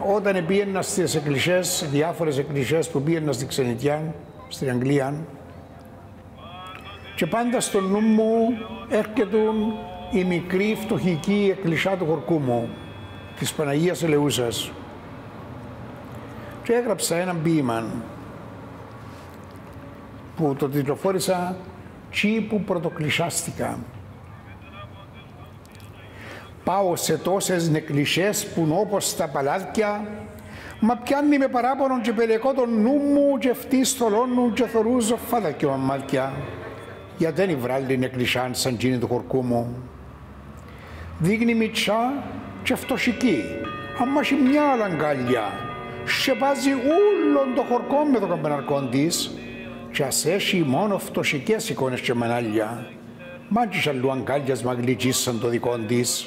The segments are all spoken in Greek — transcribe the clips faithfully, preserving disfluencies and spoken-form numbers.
όταν πήγαινα στις εκκλησίες, διάφορες εκκλησίες που πήγαινα στη Ξενιτιά, στην Αγγλία, και πάντα στο νου μου έρχεται η μικρή φτωχική εκκλησιά του χωρκού μου, της Παναγίας Ελεούσας. Και έγραψα έναν ποίημα που το τιτλοφόρησα «Τσι που πρωτοκλησιάστηκα». Πάω σε τόσες νεκκλησιές που όπως τα παλάτια, μα πιάνει με παράπονον και περιεκώ τον νου μου και φτύς θολώνουν και θωρούζω φάτα και μαμάτια. Γιατί δεν βράλει νεκκλησιάν σαν τζίνη του χωρκού μου. Δείχνει μητσά και φτωχική, άμα έχει μια αλαγκάλια. Σεβάζει ούλον το χωρκό με το καμπαναρκόν της και ας έχει μόνο φτωχικές εικόνες και μανάλια. Μάγκης αλλού αγκάλιας μαγλιτζής σαν το δικό της.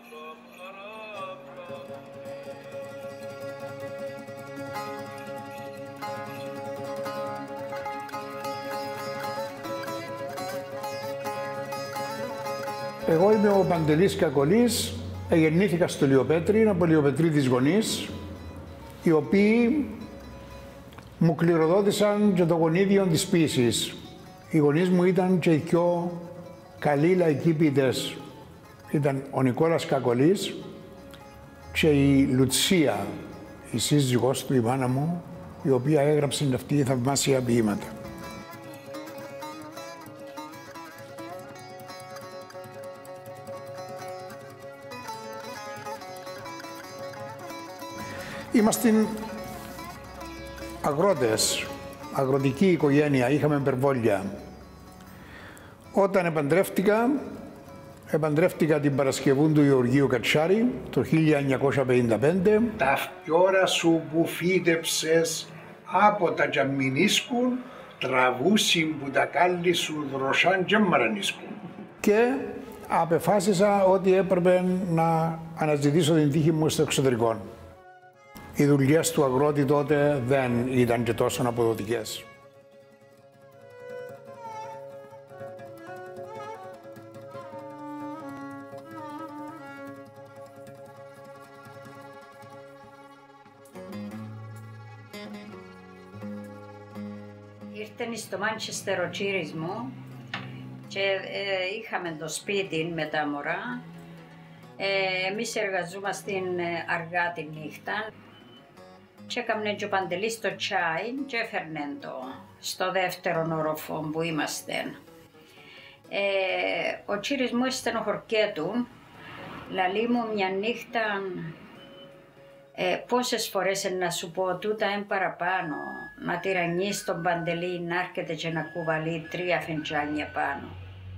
Εγώ είμαι ο Παντελής Κακολής, γεννήθηκα στο Λιοπέτρι, από Λιοπετρίδης γονείς, οι οποίοι μου κληροδότησαν και το γονίδιο της ποίησης. Οι γονείς μου ήταν και οι πιο καλοί λαϊκοί ποιητές. Ήταν ο Νικόλας Κακολής και η Λουτσία, η σύζυγός του, η μάνα μου, η οποία έγραψε αυτή η θαυμάσια ποίηματα. Είμαστε αγρότες, αγροτική οικογένεια, είχαμε υπερβόλια. Όταν επαντρεύτηκα, επαντρεύτηκα την Παρασκευού του Γεωργίου Κατσάρη το χίλια εννιακόσια πενήντα πέντε. Τα φιώρα σου που φύτεψες από τα τζαμινίσκουν, τραβούσιν που τα κάλλη σου δροσάν και μαρανίσκουν. Και απεφάσισα ότι έπρεπε να αναζητήσω την τύχη μου στο εξωτερικό. Οι δουλειές του αγρότη τότε δεν ήταν και τόσο αποδοτικές. Ήρθαν στο Μάντσεστερ ο τσίρις μου και ε, είχαμε το σπίτι με τα μωρά. Ε, εμείς εργαζόμαστε αργά τη νύχτα. Και έκαμε και ο Παντελής το τσάι και έφερνε το στο δεύτερο όροφο που είμαστε. Ε, ο τσίρις μου στενοχωρκέ του, λαλεί μου μια νύχτα, ε, πόσες φορές να σου πω τούτα εν παραπάνω, να τυραννείς τον Παντελή να έρχεται και να κουβαλεί τρία φεντζάνια πάνω.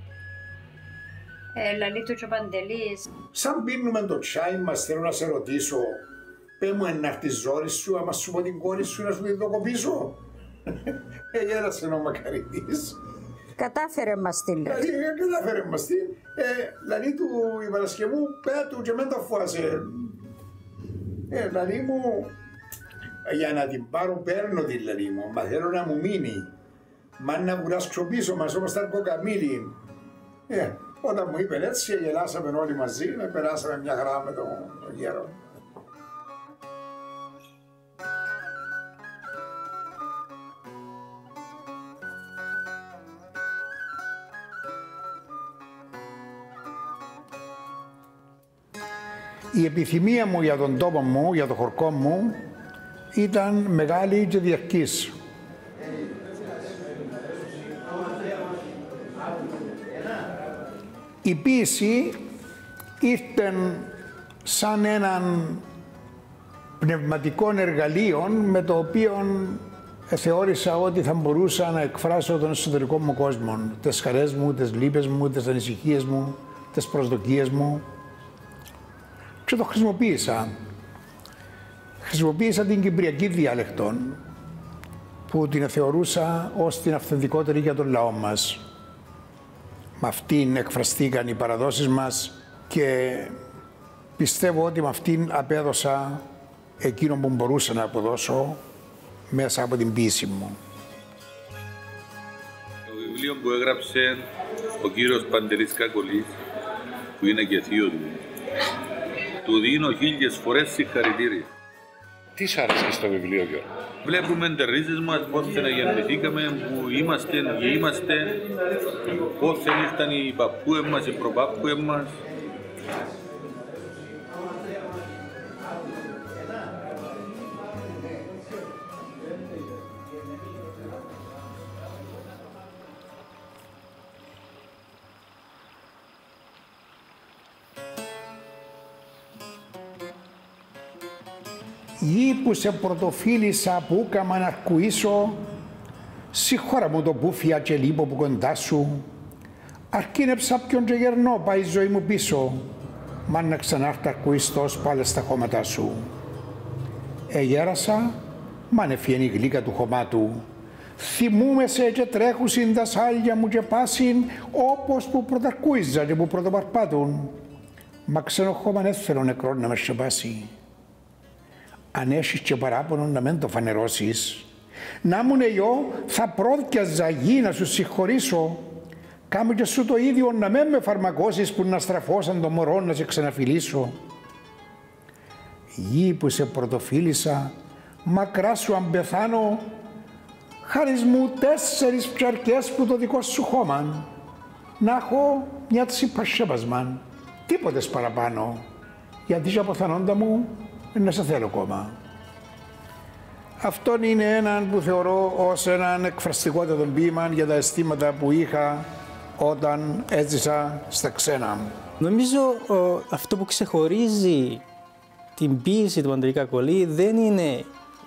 Ε, λαλεί του και ο Παντελής. Σαν πίνουμε το τσάι μας, θέλω να σε ρωτήσω, πέ μου ένα τη ζόρι σου, άμα σου πω την κόρη σου να σου την δοκοπήσω. Ε, γέλασε ο Μακαρίτης. Κατάφερε μας την λέει. Κατάφερε μας την. Λαλή του η Παρασκευού, πέρα του και μεν τα φουάσε. Ε, λαλή μου, για να την πάρω παίρνω τη λαλή μου, μα θέλω να μου μείνει. Μα να βουράσκω πίσω μας όπως τα αρκοκαμίλη. Ε, όταν μου είπε έτσι, γελάσαμε όλοι μαζί, με περάσαμε μια χαρά με τον το γέρο. Η επιθυμία μου για τον τόπο μου, για το χωρκό μου, ήταν μεγάλη και διαρκής. Η ποίηση ήρθε σαν έναν πνευματικό εργαλείο με το οποίο θεώρησα ότι θα μπορούσα να εκφράσω τον εσωτερικό μου κόσμο, τις χαρές μου, τις λύπες μου, τις ανησυχίες μου, τις προσδοκίες μου. Και το χρησιμοποίησα. Χρησιμοποίησα την κυπριακή διάλεκτο που την θεωρούσα ως την αυθεντικότερη για τον λαό μας. Με αυτήν εκφραστήκαν οι παραδόσεις μας και πιστεύω ότι με αυτήν απέδωσα εκείνο που μπορούσα να αποδώσω μέσα από την ποίηση μου. Το βιβλίο που έγραψε ο κύριος Παντελής Κακολής, που είναι και θείο του, του δίνω χίλιες φορές συγχαρητήρια. Τι σου άρεσε στο βιβλίο, Γιώργο? Βλέπουμε τις ρίζες μας, πώς γεννηθήκαμε, που είμαστε, ποιοι είμαστε, πώς ήρθαν οι παππούες μας, οι προπαππούες μας. Γη που σε πρωτοφίλησα που έκαμα να αρκουήσω, συγχώρα μου το μπούφια και λείπω που κοντά σου, αρκίνεψα ποιον και γερνώ πάει η ζωή μου πίσω, μα να ξανάρθω αρκουιστός πάλι στα χώματά σου. Εγέρασα, μα νεφιένει η γλύκα του χωμάτου, θυμούμαι σε και τρέχουσιν τα σάλια μου και πάσιν, όπως που πρωταρκούιζα και που πρωτοπαρπάτουν, μα ξενοχώμαν έθελο νεκρό να με σκεπάσει. Αν έχεις και παράπονο να μην το φανερώσεις, να μου νεϊό θα πρόδιαζα γη να σου συγχωρήσω, κάμω και σου το ίδιο να μην με φαρμακώσεις που να στραφώ σαν το μωρό να σε ξαναφιλήσω. Γη που σε πρωτοφίλησα, μακρά σου αν πεθάνω, χάρις μου τέσσερις ψαρκές που το δικό σου χώμαν, να έχω μια τσιπασέπασμαν, τίποτες παραπάνω, γιατί και αποθανόντα μου να σε θέλω ακόμα. Αυτόν είναι έναν που θεωρώ ως έναν εκφραστικότατο ποίημα για τα αισθήματα που είχα όταν έζησα στα ξένα. Νομίζω ο, αυτό που ξεχωρίζει την ποίηση του Παντελή Κακολή δεν είναι η,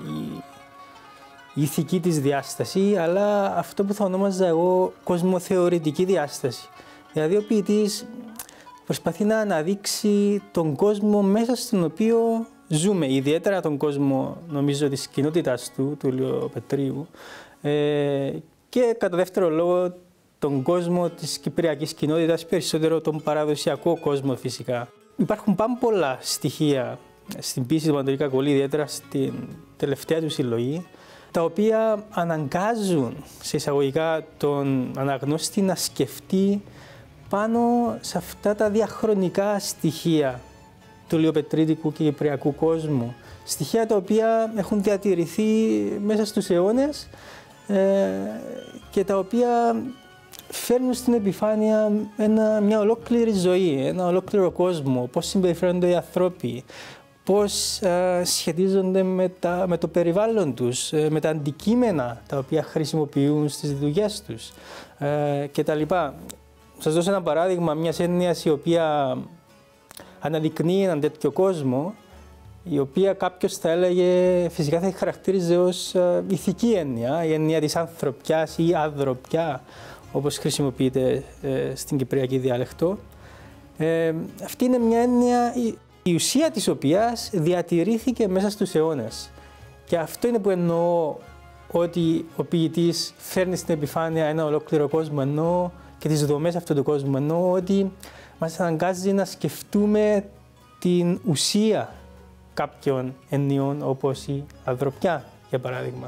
η ηθική της διάσταση, αλλά αυτό που θα ονόμαζα εγώ κοσμοθεωρητική διάσταση. Δηλαδή ο ποιητής προσπαθεί να αναδείξει τον κόσμο μέσα στον οποίο ζούμε, ιδιαίτερα τον κόσμο, νομίζω, της κοινότητας του, του Ηλιοπετρίου, ε, και κατά δεύτερο λόγο τον κόσμο της κυπριακής κοινότητας, περισσότερο τον παραδοσιακό κόσμο φυσικά. Υπάρχουν πάρα πολλά στοιχεία στην ποίηση του Παντελή Κακολή, ιδιαίτερα στην τελευταία του συλλογή, τα οποία αναγκάζουν σε εισαγωγικά τον αναγνώστη να σκεφτεί πάνω σε αυτά τα διαχρονικά στοιχεία του ηλιοπετρίτικου και κυπριακού κόσμου. Στοιχεία τα οποία έχουν διατηρηθεί μέσα στους αιώνες ε, και τα οποία φέρνουν στην επιφάνεια ένα, μια ολόκληρη ζωή, ένα ολόκληρο κόσμο, πώς συμπεριφέρονται οι άνθρωποι, πώς ε, σχετίζονται με, τα, με το περιβάλλον τους, ε, με τα αντικείμενα τα οποία χρησιμοποιούν στις δουλειές τους ε, κτλ. Σας δώσω ένα παράδειγμα μιας έννοιας η οποία αναδεικνύει έναν τέτοιο κόσμο, η οποία κάποιος θα έλεγε, φυσικά θα χαρακτήριζε ως ε, ηθική έννοια, η έννοια της ανθρωπιάς ή ανθρωπιά, όπως χρησιμοποιείται ε, στην κυπριακή διάλεκτο. Ε, αυτή είναι μια έννοια η, η ουσία της οποίας διατηρήθηκε μέσα στους αιώνες. Και αυτό είναι που εννοώ ότι ο ποιητής φέρνει στην επιφάνεια ένα ολόκληρο κόσμο, εννοώ και τις δομές αυτού του κόσμου, εννοώ ότι μας αναγκάζει να σκεφτούμε την ουσία κάποιων εννοιών, όπως η ανθρωπιά, για παράδειγμα.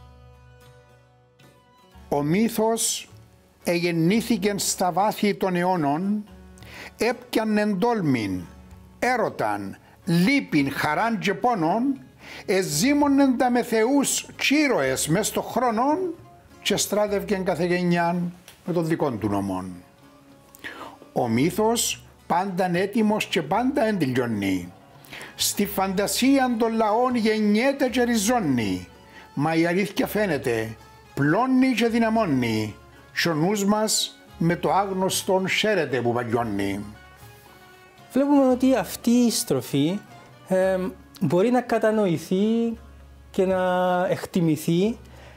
Ο μύθος εγεννήθηκε στα βάθη των αιώνων, έπιανεν τόλμην, έρωταν, λύπην, χαράν και πόνον, εζήμωνεν τα με θεούς τσίροες μες στο χρόνον και στράτευκεν κάθε γενιάν με τον δικών του νόμον. Ο μύθος πάντα έτοιμος και πάντα εντυλιώνει. Στη φαντασία των λαών γεννιέται και ριζώνει, μα η αλήθεια φαίνεται, πλώνει και δυναμώνει, κι ο νους μας με το άγνωστον χαίρεται που παλιώνει. Βλέπουμε ότι αυτή η στροφή ε, μπορεί να κατανοηθεί και να εκτιμηθεί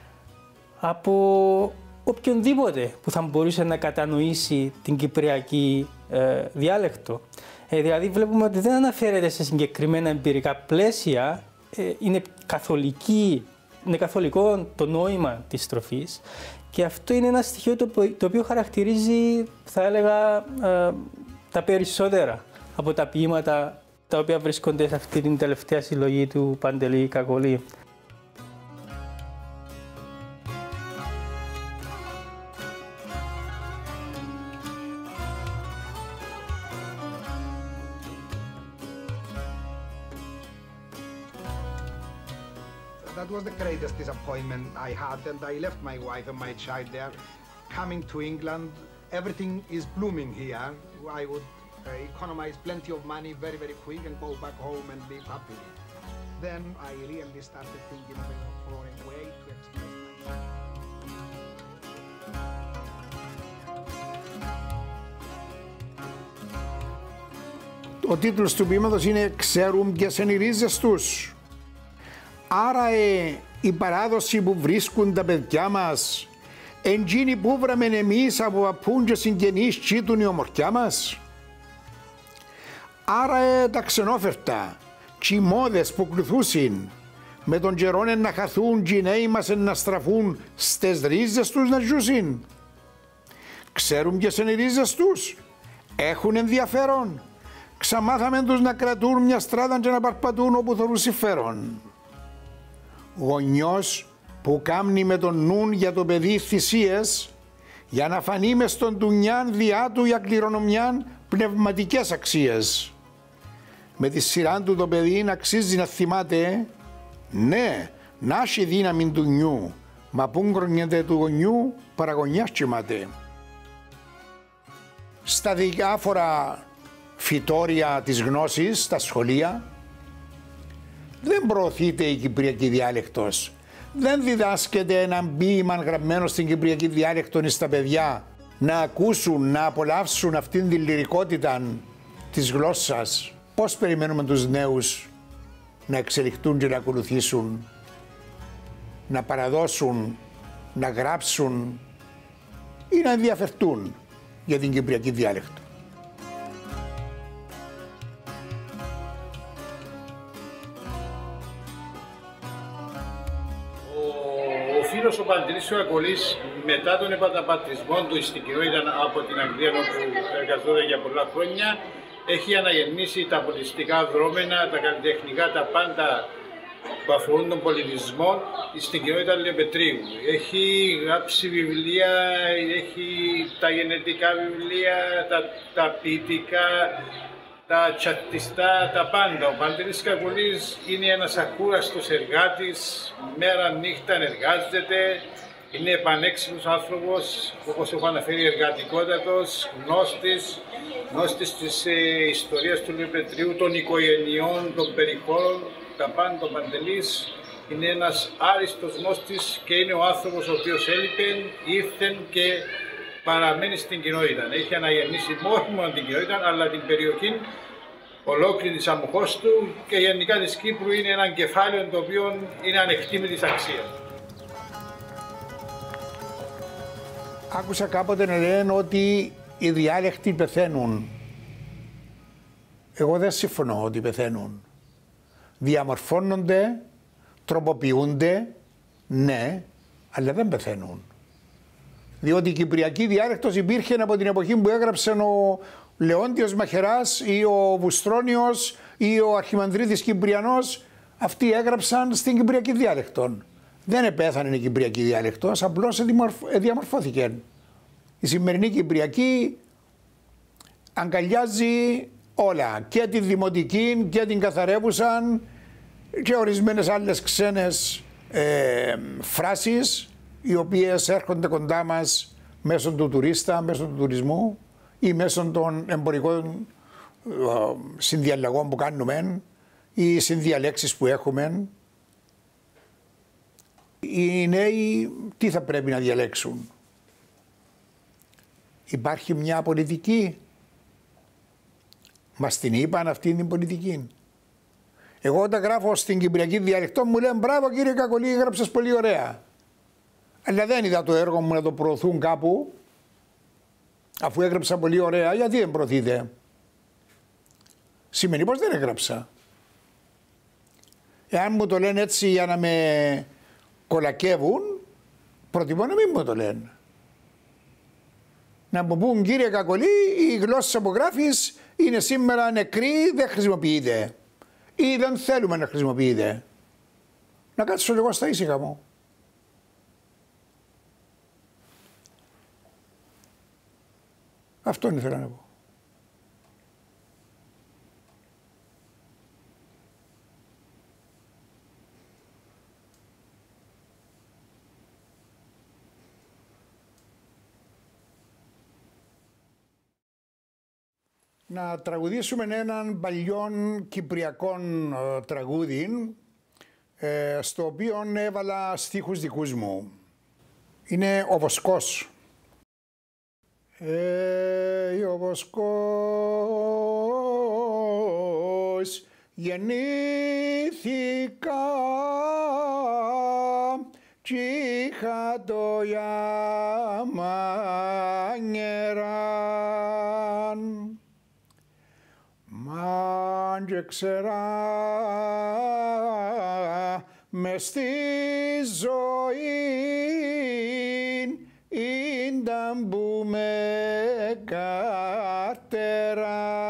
από οποιονδήποτε που θα μπορούσε να κατανοήσει την κυπριακή ε, διάλεκτο. Ε, δηλαδή βλέπουμε ότι δεν αναφέρεται σε συγκεκριμένα εμπειρικά πλαίσια, ε, είναι, καθολική, είναι καθολικό το νόημα της στροφής και αυτό είναι ένα στοιχείο το, το οποίο χαρακτηρίζει, θα έλεγα, ε, τα περισσότερα από τα ποίηματα τα οποία βρίσκονται σε αυτή την τελευταία συλλογή του Παντελή Κακολή. that was the greatest disappointment I had, and I left my wife and my child there. Coming to England, everything is blooming here. I would uh, economize plenty of money very, very quick and go back home and live happily. Then I really started thinking for a way to express myself. Ο τίτλος του ποίηματος είναι «Ξέρουν ποιες είναι οι ρίζες τους». Άρα ε, η παράδοση που βρίσκουν τα παιδιά μας, εντζήνη που βραμε εμείς από παππούν και συγγενείς τσίτουν η ομορφιά μας. Άρα ε, τα ξενόφερτα, κι οι μόδες που κλουθούσιν, με τον καιρόν να χαθούν κι οι νέοι μας να στραφούν στες ρίζες τους να ζούσιν. Ξέρουν ποιες είναι οι ρίζες τους, έχουν ενδιαφέρον. Ξαμάθαμε τους να κρατούν μια στράτα και να παρπατούν όπου θωρούν συμφέρον. Γονιός που κάμνει με τον νουν για το παιδί θυσίες, για να φανεί μες στον τουνιάν διά του για κληρονομιάν πνευματικές αξίες. Με τη σειρά του το παιδί να αξίζει να θυμάται, ναι, να έχει δύναμη του νιού, μα πού γκρονιέται του γονιού παραγωνιάς κοιμάται. Στα διάφορα φυτόρια της γνώσης, στα σχολεία, δεν προωθείται η κυπριακή διάλεκτος. Δεν διδάσκεται ένα ποίημα γραμμένο στην κυπριακή διάλεκτο στα παιδιά να ακούσουν, να απολαύσουν αυτήν την λυρικότητα της γλώσσας. Πώς περιμένουμε τους νέους να εξελιχθούν και να ακολουθήσουν, να παραδώσουν, να γράψουν ή να ενδιαφερθούν για την κυπριακή διάλεκτο. Ο φίλος ο Παντελής ο Ακολής, μετά τον επαναπατρισμό του στην κοινότητα από την Αγγλία όπου εργαζόταν για πολλά χρόνια, έχει αναγεννήσει τα πολιτιστικά δρόμενα, τα καλλιτεχνικά, τα πάντα που αφορούν τον πολιτισμό στην κοινότητα Λεπετρίου. Έχει γράψει βιβλία, έχει τα γενετικά βιβλία, τα, τα ποιητικά, τα τσατιστά, τα πάντα. Ο Παντελής Κακουλής είναι ένας ακούραστος εργάτης, μέρα νύχτα εργάζεται, είναι επανέξυπνος άνθρωπος, όπως έχω αναφέρει, εργατικότατος, γνώστης, γνώστης της ε, ιστορίας του Λεπετρίου, των οικογενειών, των περιχώρων, τα πάντα. Ο Παντελής είναι ένας άριστος γνώστης και είναι ο άνθρωπος ο οποίος έλειπε, ήρθε και παραμένει στην κοινότητα. Έχει αναγεννήσει μόνο την κοινότητα, αλλά την περιοχή ολόκληρη της αμμοχώς του και γενικά της Κύπρου είναι ένα κεφάλαιο το οποίο είναι ανεκτήμητης αξίας. Άκουσα κάποτε να λένε ότι οι διάλεκτοι πεθαίνουν. Εγώ δεν συμφωνώ ότι πεθαίνουν. Διαμορφώνονται, τροποποιούνται, ναι, αλλά δεν πεθαίνουν. Διότι η κυπριακή διάλεκτος υπήρχε από την εποχή που έγραψε ο Λεόντιος Μαχαιράς ή ο Βουστρόνιος ή ο Αρχιμανδρίτης Κυπριανός. Αυτοί έγραψαν στην κυπριακή διάλεκτο. Δεν επέθανε η κυπριακή διάλεκτος, απλώς διαμορφώθηκε. Η σημερινή κυπριακή αγκαλιάζει όλα, και τη δημοτική και την καθαρεύουσαν και ορισμένες άλλες ξένες ε, φράσεις οι οποίες έρχονται κοντά μας μέσω του τουρίστα, μέσω του τουρισμού ή μέσω των εμπορικών ε, συνδιαλλαγών που κάνουμε ή συνδιαλέξεις που έχουμε. Οι νέοι τι θα πρέπει να διαλέξουν? Υπάρχει μια πολιτική. Μας την είπαν αυτή την πολιτική. Εγώ όταν γράφω στην κυπριακή διαλεκτό μου λένε μπράβο κύριε Κακολή, έγραψες πολύ ωραία. Αλλά δεν είδα το έργο μου να το προωθούν κάπου. Αφού έγραψα πολύ ωραία, γιατί δεν προωθείτε? Σημαίνει πως δεν έγραψα. Εάν μου το λένε έτσι για να με κολακεύουν, προτιμώ να μην μου το λένε. Να μου πούν κύριε Κακολή, η γλώσσα που γράφεις είναι σήμερα νεκρή, δεν χρησιμοποιείται. Ή δεν θέλουμε να χρησιμοποιείται. Να κάτσω λίγο στα ήσυχα μου. Αυτό ήθελα να πω. να τραγουδήσουμε έναν παλιόν κυπριακόν ε, τραγούδι, ε, στο οποίο έβαλα στίχους δικούς μου. Είναι ο Βοσκός. Ε, ο Βοσκός γεννήθηκα κι είχα το γιαμανιεράν. Μαν και ξέρα μες στη ζωή ήταν που με κατεράν.